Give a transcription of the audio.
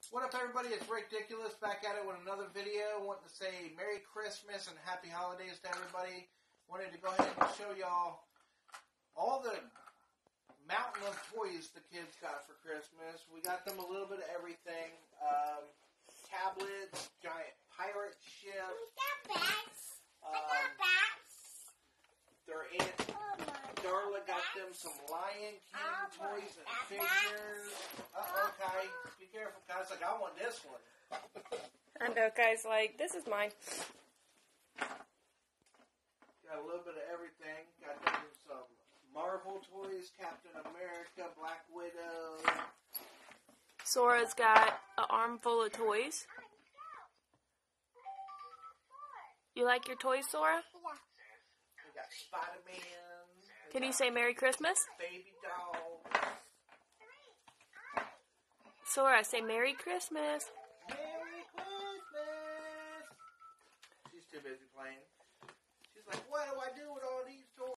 What up, everybody? It's Ridiculous back at it with another video. Wanted to say Merry Christmas and Happy Holidays to everybody. Wanted to go ahead and show y'all all the mountain of toys the kids got for Christmas. We got them a little bit of everything. Tablets, giant pirate ship. We got bats. I got bats. Their Aunt Darla got them some Lion King toys and figures. Okay. Be careful, guys. Like, I want this one. I know, guys. Like, this is mine. Got a little bit of everything. Got them some Marvel toys, Captain America, Black Widow. Sora's got an armful of toys. You like your toys, Sora? Yeah. We got Spider-Man. Can you say Merry Christmas? Baby dolls. Sora, say Merry Christmas. Merry Christmas. She's too busy playing.